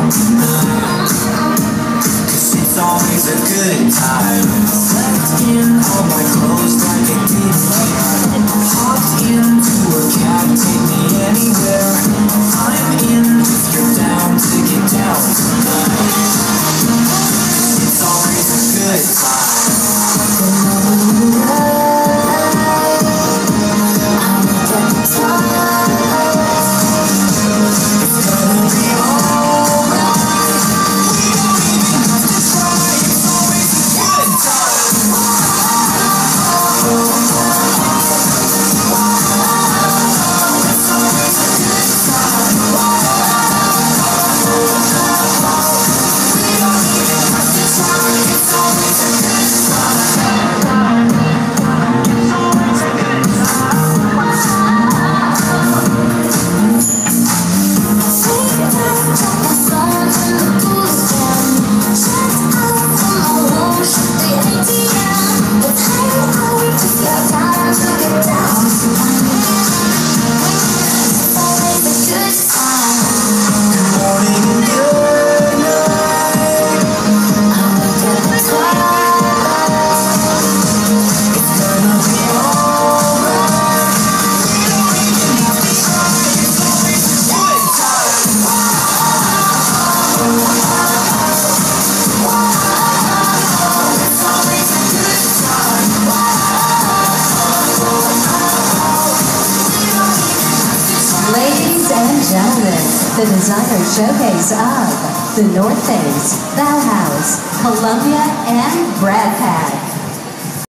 out tonight. 'Cause it's always a good time. Slept in all my clothes like I didn't. Hopped into a cab, take me anywhere. I'm in if you're down to get down tonight. 'Cause it's always a good time. Ladies and gentlemen, the designer showcase of the North Face, Bauhaus, Columbia, and Bradpack.